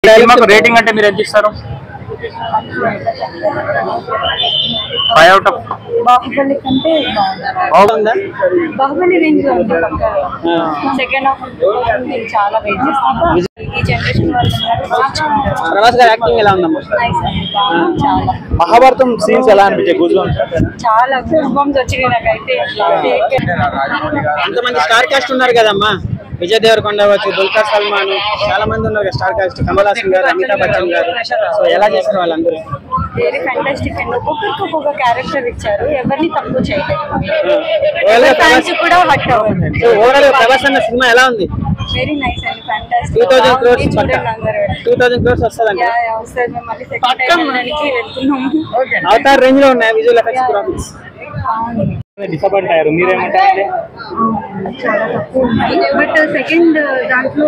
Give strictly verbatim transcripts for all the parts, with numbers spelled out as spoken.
సినిమాకు రేటింగ్ అంటే మీరు ఎంత ఇస్తారు? ఫైవ్ అవుట్ ఆఫ్ బాహుబలి కంటే బాగుందా? బాహుబలి రేంజ్ లో ఉంది సెకండ్ హాఫ్ చాలా వెయిట్ చేస్తాను. ఈ జనరేషన్ వాళ్ళు ప్రభాస్ గారి యాక్టింగ్ ఎలా ఉందమ్మా? చాలా మహాభారతం సీన్స్ ఎలా అనిపించాయి? గూస్బంప్స్ చాలా గూస్ బంప్స్ వచ్చినాయి నాకైతే. అంతమంది స్టార్ కాస్ట్ ఉన్నారు కదమ్మా, విజయ్ దేవరకొండ అవ్వచ్చు, దుల్కర్ సల్మాన్, చాలా మంది ఉన్నారు స్టార్ కాస్ట్, కమల్ హాసన్ గారు, అమితాబ్ బచ్చన్ గారు. సో ఎలా చేశారు వాళ్ళందరూ? వెరీ ఫ్యాంటాస్టిక్ అండ్ ఒక్కొక్కరికి ఒక్కొక్క క్యారెక్టర్ ఇచ్చారు, ఎవరిని తక్కువ చేయలేదు. కూడా హట్ అవ్వదు. ఓవరాల్ ప్రభాస్ అన్న సినిమా ఎలా ఉంది? Very nice and fantastic. Two thousand crores two thousand crores వస్తుందండి. మళ్ళీ సెకండ్ టైం వెళ్ళడానికి వెళ్తున్నాము. అవతార్ రేంజ్ లో ఉన్నాయి విజువల్ ఎఫెక్ట్స్, గ్రాఫిక్స్. డిసప్పాయింట్ అయ్యారు, మీరేమంటారండి? చాలా తక్కువ ఉన్నాయి, బట్ సెకండ్ దాంట్లో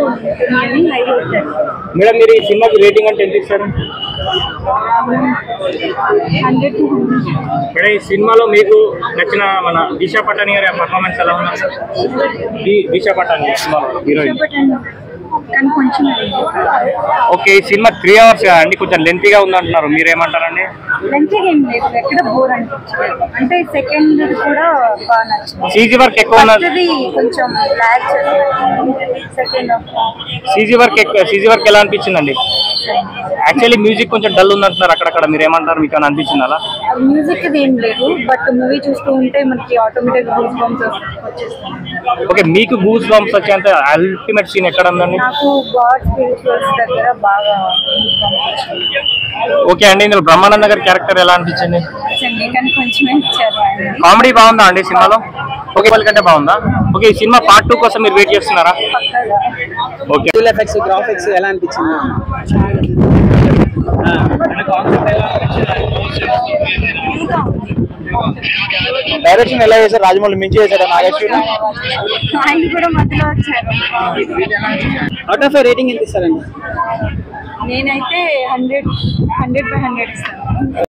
మేడం మీరు ఈ సినిమాకి రేటింగ్ అంటే ఎంత ఇస్తారు? హండ్రెడ్ టు మేడం ఈ సినిమాలో మీకు నచ్చిన మన దిశా పటాని గారి పర్ఫార్మెన్స్ ఎలా ఉన్నారు సార్? దిశా పటాని సినిమాలో హీరోయిన్. కానీ కొంచెం ఓకే, ఈ సినిమా త్రీ అవర్స్ అండి, కొంచెం లెంతీగా ఉందంటున్నారు, మీరేమంటారండి? లెంతీగా ఏం లేదు, ఎక్కడ బోర్ అనిపించలేదు. అంటే సెకండ్ కూడా బాగా నచ్చింది. సీజీ వర్క్ ఎక్కువ ఉన్నది, కొంచెం ల్యాగ్ చేస్తుంది సెకండ్ హాఫ్. సీజీ వర్క్ ఎక్కువ సీజీ వర్క్ ఎలా అనిపించిందండి? యాక్చువల్లీ మ్యూజిక్ కొంచెం డల్ ఉందంటున్నారు అక్కడక్కడ, మీరు ఏమంటారు? మీకు ఏమైనా అనిపించింది అలా? మ్యూజిక్ ఏం లేదు, బట్ మూవీ చూస్తూ ఉంటే మనకి ఆటోమేటిక్ గూస్ బంప్స్ వచ్చేస్తాయి. ఓకే, మీకు గూస్ బంప్స్ వచ్చేంత అల్టిమేట్ సీన్ ఎక్కడ ఉందండి? నాకు గాడ్ స్పిరిచువల్స్ దగ్గర బాగా. ఓకే అండి, ఇందులో బ్రహ్మానంద గారి క్యారెక్టర్ ఎలా అనిపించింది? కానీ కొంచెమే ఇచ్చారు. కామెడీ బాగుందా అండి సినిమాలో? ఓకే, వాళ్ళకంటే బాగుందా? ఓకే, ఈ సినిమా పార్ట్ టూ కోసం మీరు వెయిట్ చేస్తున్నారా? ఓకే, విజువల్ ఎఫెక్ట్స్, గ్రాఫిక్స్ ఎలా అనిపించింది? డైరెక్షన్ ఎలా చేశారు? రాజమౌళి మించి చేశారు నాగేశ్వరి. ఆయన కూడా మధ్యలో వచ్చారు. అవుట్ ఆఫ్ రేటింగ్ ఎంత ఇస్తారండి? నేనైతే హండ్రెడ్ హండ్రెడ్ బై హండ్రెడ్ ఇస్తాను.